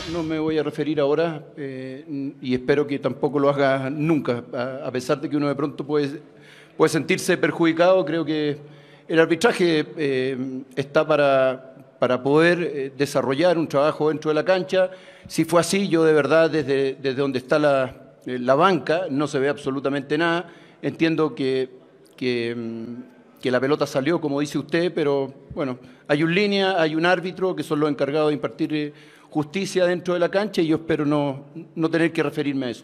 no me voy a referir ahora y espero que tampoco lo haga nunca. A pesar de que uno de pronto puede sentirse perjudicado, creo que el arbitraje está para poder desarrollar un trabajo dentro de la cancha. Si fue así, yo de verdad desde donde está la banca no se ve absolutamente nada. Entiendo que la pelota salió, como dice usted, pero bueno, hay un línea, hay un árbitro que son los encargados de impartir justicia dentro de la cancha y yo espero no tener que referirme a eso.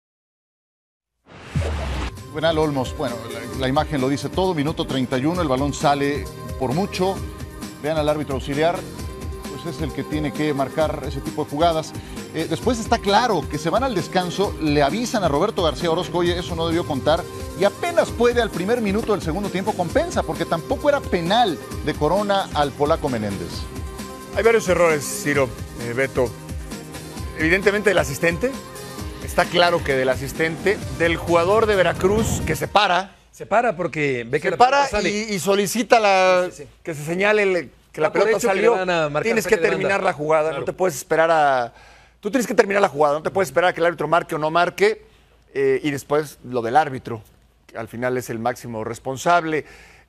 Juvenal Olmos, bueno, la imagen lo dice todo, minuto 31, el balón sale por mucho, vean al árbitro auxiliar, pues es el que tiene que marcar ese tipo de jugadas. Después está claro que se van al descanso, le avisan a Roberto García Orozco, oye, eso no debió contar, y apenas puede al primer minuto del segundo tiempo compensa, porque tampoco era penal de Corona al polaco Menéndez. Hay varios errores, Ciro, Beto. Evidentemente el asistente, está claro que del asistente, del jugador de Veracruz que se para. Se para porque ve que se para y solicita que se señale que la pelota salió. Tienes que terminar la jugada, claro. No te puedes esperar a... Tú tienes que terminar la jugada, no te puedes esperar a que el árbitro marque o no marque y después lo del árbitro, que al final es el máximo responsable.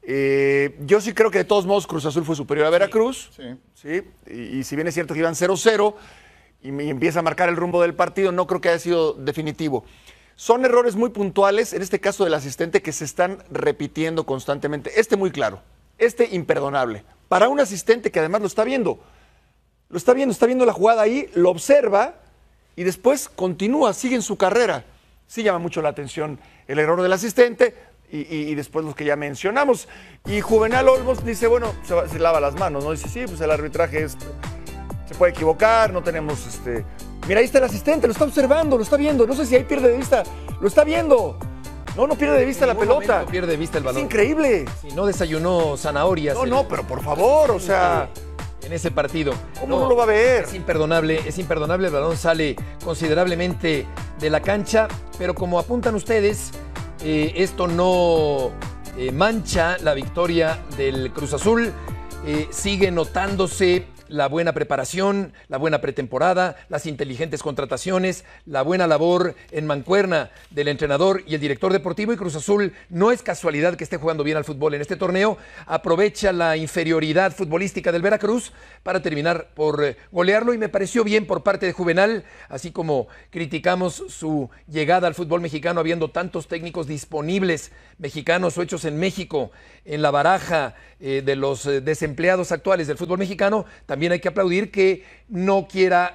Yo sí creo que de todos modos Cruz Azul fue superior a Veracruz. Sí. Y si bien es cierto que iban 0-0 y empieza a marcar el rumbo del partido, no creo que haya sido definitivo. Son errores muy puntuales, en este caso del asistente, que se están repitiendo constantemente. Muy claro, imperdonable. Para un asistente que además lo está viendo está viendo la jugada ahí, lo observa y después continúa, sigue en su carrera. Sí llama mucho la atención el error del asistente y después los que ya mencionamos. Y Juvenal Olmos dice, bueno, se lava las manos, ¿no? Dice, sí, pues el arbitraje se puede equivocar, no tenemos Mira, ahí está el asistente, lo está observando, lo está viendo. No sé si ahí pierde de vista, lo está viendo. No pierde de vista la pelota. No pierde de vista el balón. Es increíble. Sí, no desayunó zanahorias. No, pero por favor, o sea... En ese partido. ¿Cómo no lo va a ver? Es imperdonable, el balón sale considerablemente de la cancha, pero como apuntan ustedes, esto no mancha la victoria del Cruz Azul, sigue notándose la buena preparación, la buena pretemporada, las inteligentes contrataciones, la buena labor en mancuerna del entrenador y el director deportivo. Y Cruz Azul, no es casualidad que esté jugando bien al fútbol en este torneo, aprovecha la inferioridad futbolística del Veracruz para terminar por golearlo, y me pareció bien por parte de Juvenal, así como criticamos su llegada al fútbol mexicano habiendo tantos técnicos disponibles mexicanos o hechos en México en la baraja de los desempleados actuales del fútbol mexicano. También hay que aplaudir que no quiera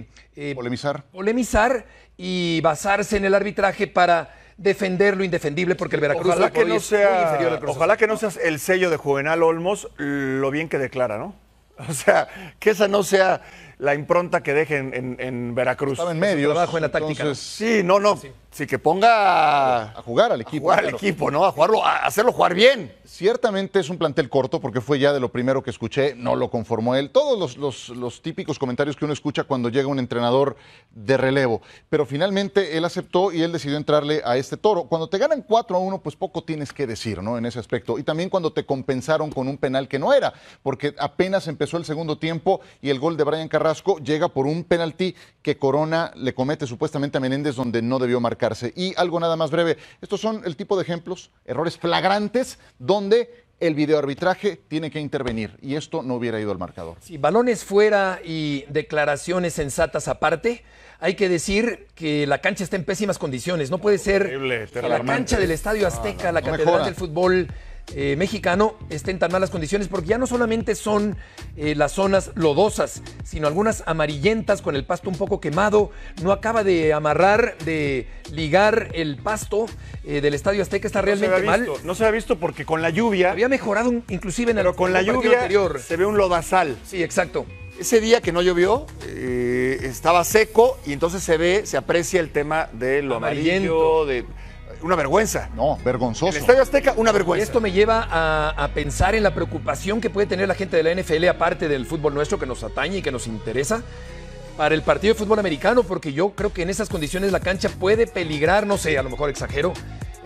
polemizar y basarse en el arbitraje para defender lo indefendible, porque el Veracruz ojalá que no sea el sello de Juvenal Olmos lo bien que declara, ¿no? O sea, que esa no sea la impronta que deje en Veracruz. Estaba en medio. Trabajo en la táctica. Entonces, sí, que ponga a jugar al equipo. ¿No? A hacerlo jugar bien. Ciertamente es un plantel corto, porque fue ya de lo primero que escuché, no lo conformó él. Todos los típicos comentarios que uno escucha cuando llega un entrenador de relevo. Pero finalmente él aceptó y él decidió entrarle a este toro. Cuando te ganan 4-1, pues poco tienes que decir, ¿no? En ese aspecto. Y también cuando te compensaron con un penal que no era, porque apenas empezó el segundo tiempo y el gol de Brian Carrasco llega por un penalti que Corona le comete supuestamente a Menéndez donde no debió marcarse. Y algo nada más breve, estos son el tipo de ejemplos, errores flagrantes donde el videoarbitraje tiene que intervenir y esto no hubiera ido al marcador. Sí, balones fuera y declaraciones sensatas aparte. Hay que decir que la cancha está en pésimas condiciones. No puede ser que la cancha del Estadio Azteca, la catedral del fútbol mexicano, esté en tan malas condiciones, porque ya no solamente son las zonas lodosas, sino algunas amarillentas con el pasto un poco quemado. No acaba de amarrar, de ligar el pasto del Estadio Azteca. Está realmente mal. No se ha visto porque con la lluvia... Había mejorado inclusive en pero con la lluvia anterior se ve un lodazal. Sí, exacto. Ese día que no llovió, estaba seco y entonces se aprecia el tema de lo amarillo, de... Una vergüenza. No, vergonzoso. El Estadio Azteca, una vergüenza. Esto me lleva a pensar en la preocupación que puede tener la gente de la NFL, aparte del fútbol nuestro que nos atañe y que nos interesa, para el partido de fútbol americano, porque yo creo que en esas condiciones la cancha puede peligrar, no sé, a lo mejor exagero,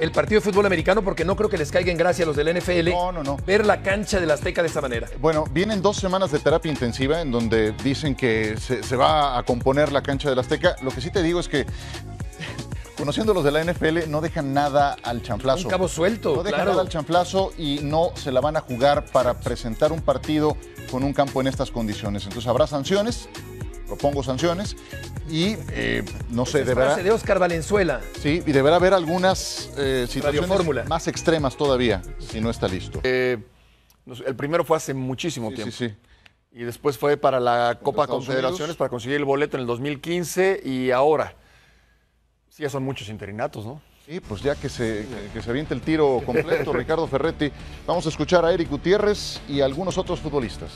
el partido de fútbol americano porque no creo que les caiga en gracia a los del NFL No. ver la cancha del Azteca de esta manera. Bueno, vienen 2 semanas de terapia intensiva en donde dicen que se va a componer la cancha del Azteca. Lo que sí te digo es que, conociendo los de la NFL, no dejan nada al chanflazo. Un cabo suelto, no dejan claro. nada al chanflazo y no se la van a jugar para presentar un partido con un campo en estas condiciones. Entonces habrá sanciones, propongo sanciones y no sé, deberá... Frase de Oscar Valenzuela. Sí, y deberá haber algunas situaciones Fórmula. más extremas todavía, si no está listo. El primero fue hace muchísimo tiempo. Sí. Y después fue para la Copa Estados Confederaciones Unidos. para conseguir el boleto en el 2015 y ahora. Sí, ya son muchos interinatos, ¿no? Sí, pues ya que se aviente el tiro completo, Ricardo Ferretti. Vamos a escuchar a Eric Gutiérrez y a algunos otros futbolistas.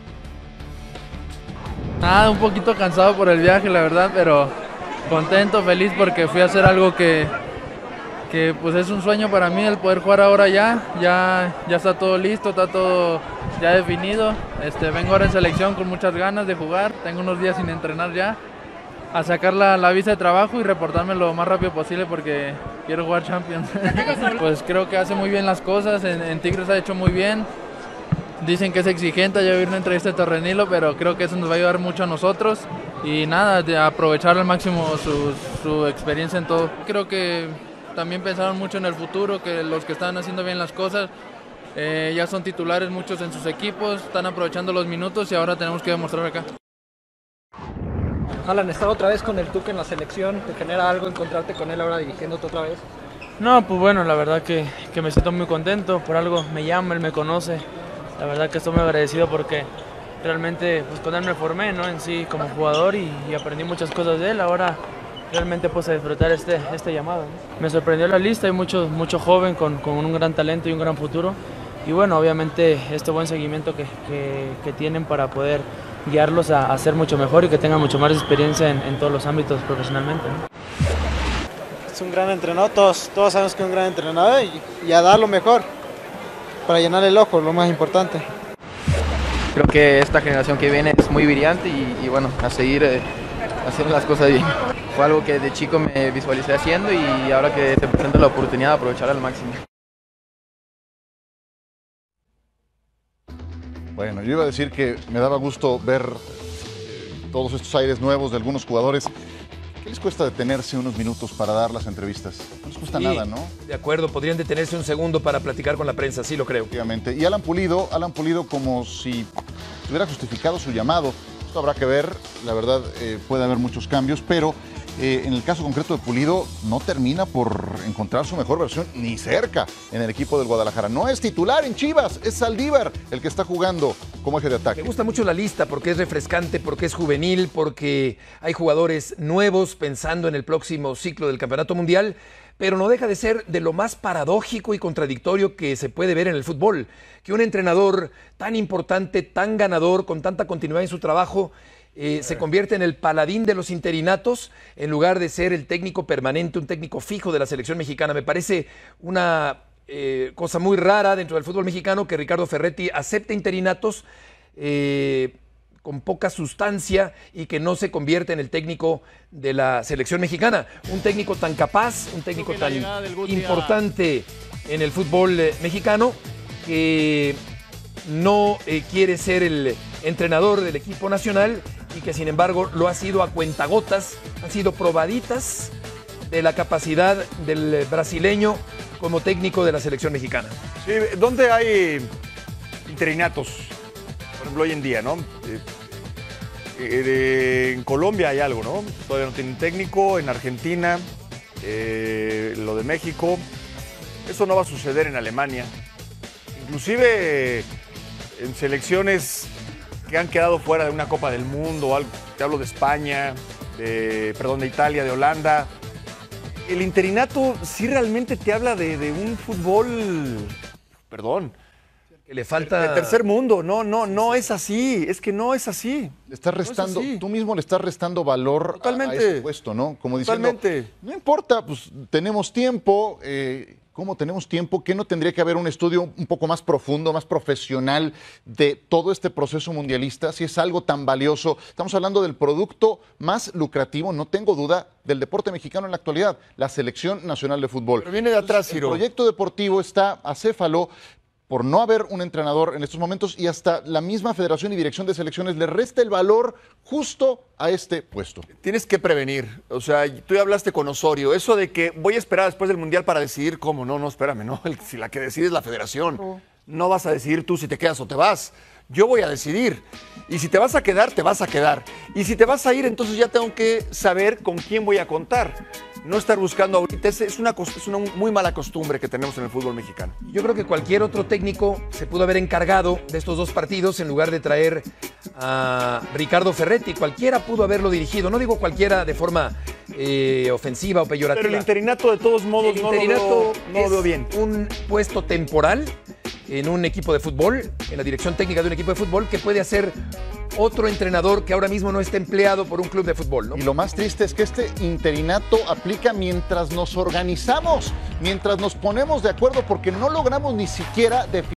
Nada, un poquito cansado por el viaje, la verdad, pero contento, feliz porque fui a hacer algo que pues es un sueño para mí, el poder jugar ahora ya está todo listo, está todo ya definido. Vengo ahora en selección con muchas ganas de jugar, tengo unos días sin entrenar ya, a sacar la visa de trabajo y reportarme lo más rápido posible porque quiero jugar Champions. Pues creo que hace muy bien las cosas, en Tigres ha hecho muy bien. Dicen que es exigente, ya vi una entrevista de Torrenilo, pero creo que eso nos va a ayudar mucho a nosotros y nada, de aprovechar al máximo su experiencia en todo. Creo que también pensaron mucho en el futuro, que los que están haciendo bien las cosas ya son titulares muchos en sus equipos, están aprovechando los minutos y ahora tenemos que demostrar acá. Alan, ¿estar otra vez con el Tuca en la selección? ¿Te genera algo encontrarte con él ahora dirigiéndote otra vez? No, pues bueno, la verdad que me siento muy contento, por algo me llama, él me conoce. La verdad que estoy muy agradecido porque realmente pues con él me formé, ¿no? En sí como jugador y aprendí muchas cosas de él. Ahora realmente pues a disfrutar este llamado, ¿no? Me sorprendió la lista, hay mucho joven con un gran talento y un gran futuro. Y bueno, obviamente este buen seguimiento que tienen para poder guiarlos a ser mucho mejor y que tengan mucho más experiencia en todos los ámbitos profesionalmente, ¿no? Es un gran entrenador, todos sabemos que es un gran entrenador y a dar lo mejor para llenar el ojo, lo más importante. Creo que esta generación que viene es muy brillante y bueno, a seguir haciendo las cosas bien. Fue algo que de chico me visualicé haciendo y ahora que se presenta la oportunidad de aprovechar al máximo. Bueno, yo iba a decir que me daba gusto ver todos estos aires nuevos de algunos jugadores. ¿Qué les cuesta detenerse unos minutos para dar las entrevistas? No les cuesta nada, ¿no? De acuerdo, podrían detenerse un segundo para platicar con la prensa, sí lo creo. Obviamente. Y Alan Pulido como si hubiera justificado su llamado. Esto habrá que ver, la verdad puede haber muchos cambios, pero en el caso concreto de Pulido no termina por encontrar su mejor versión ni cerca en el equipo del Guadalajara. No es titular en Chivas, es Saldívar el que está jugando como eje de ataque. Me gusta mucho la lista porque es refrescante, porque es juvenil, porque hay jugadores nuevos pensando en el próximo ciclo del Campeonato Mundial, pero no deja de ser de lo más paradójico y contradictorio que se puede ver en el fútbol, que un entrenador tan importante, tan ganador, con tanta continuidad en su trabajo, se convierte en el paladín de los interinatos en lugar de ser el técnico permanente, un técnico fijo de la selección mexicana. Me parece una cosa muy rara dentro del fútbol mexicano que Ricardo Ferretti acepte interinatos con poca sustancia y que no se convierte en el técnico de la selección mexicana. Un técnico tan capaz, un técnico tan importante en el fútbol mexicano que no quiere ser el entrenador del equipo nacional y que sin embargo lo ha sido a cuentagotas, han sido probaditas de la capacidad del brasileño como técnico de la selección mexicana. Sí, ¿dónde hay interinatos? Por ejemplo, hoy en día, ¿no? En Colombia hay algo, ¿no? Todavía no tienen técnico, en Argentina, lo de México. Eso no va a suceder en Alemania. Inclusive en selecciones que han quedado fuera de una Copa del Mundo, te hablo de España, de Italia, de Holanda. El interinato sí realmente te habla de un fútbol, que le falta de tercer mundo. No es así, es que no es así. Le estás restando, tú mismo le estás restando valor a ese puesto, ¿no? Como diciendo, Totalmente. no importa, pues tenemos tiempo, ¿Cómo tenemos tiempo? ¿Qué no tendría que haber un estudio un poco más profundo, más profesional de todo este proceso mundialista? Si es algo tan valioso, estamos hablando del producto más lucrativo, no tengo duda, del deporte mexicano en la actualidad, la Selección Nacional de Fútbol. Pero viene de atrás, Ciro. El proyecto deportivo está acéfalo por no haber un entrenador en estos momentos y hasta la misma Federación y Dirección de Selecciones le resta el valor justo a este puesto. Tienes que prevenir. O sea, tú ya hablaste con Osorio. Eso de que voy a esperar después del Mundial para decidir cómo. No, espérame, no. Si la que decide es la Federación. No vas a decidir tú si te quedas o te vas. Yo voy a decidir. Y si te vas a quedar, te vas a quedar. Y si te vas a ir, entonces ya tengo que saber con quién voy a contar. No estar buscando ahorita. Es una muy mala costumbre que tenemos en el fútbol mexicano. Yo creo que cualquier otro técnico se pudo haber encargado de estos 2 partidos en lugar de traer a Ricardo Ferretti. Cualquiera pudo haberlo dirigido. No digo cualquiera de forma ofensiva o peyorativa. Pero el interinato, de todos modos, no lo veo bien. Un puesto temporal en un equipo de fútbol, en la dirección técnica de un equipo de fútbol, que puede hacer otro entrenador que ahora mismo no está empleado por un club de fútbol, ¿no? Y lo más triste es que este interinato aplica mientras nos organizamos, mientras nos ponemos de acuerdo, porque no logramos ni siquiera definir